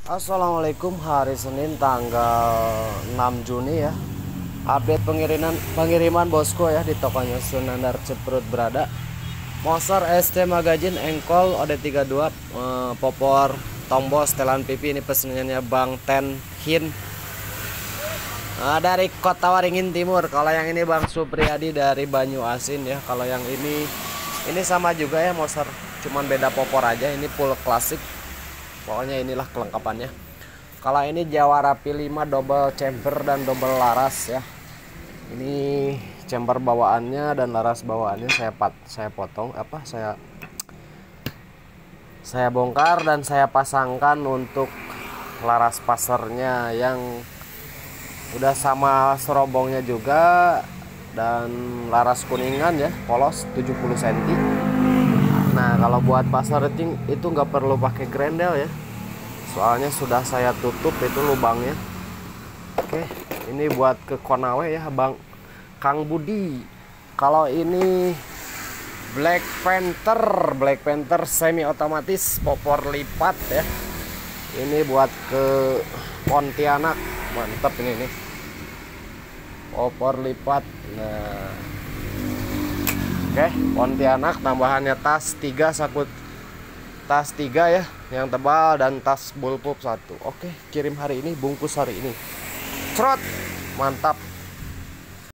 Assalamualaikum, hari Senin tanggal 6 Juni ya. Update pengiriman bosku ya di tokonya Sunandar Ciperut berada. Motor ST Magazine Engkol OD32 popor tombol setelan pipi. Ini pesanannya Bang Ten Hin dari Kota Waringin Timur. Kalau yang ini Bang Supriyadi dari Banyu Asin ya. Kalau yang ini sama juga ya, motor cuman beda popor aja. Ini full klasik. Pokoknya inilah kelengkapannya. Kalau ini Jawa Rapi 5 double chamber dan double laras ya. Ini chamber bawaannya dan laras bawaannya saya potong saya bongkar dan saya pasangkan untuk laras pasarnya yang udah sama serobongnya juga, dan laras kuningan ya, polos 70 cm. Nah, kalau buat pasar itu nggak perlu pakai grendel ya, soalnya sudah saya tutup itu lubangnya. Oke, ini buat ke Konawe ya, Bang Kang Budi. Kalau ini Black Panther semi otomatis popor lipat ya. Ini buat ke Pontianak, mantap ini nih, popor lipat. Nah, oke, Pontianak tambahannya tas 3 tas 3 ya, yang tebal, dan tas bullpup 1. Oke, kirim hari ini, bungkus hari ini. Cerot, mantap.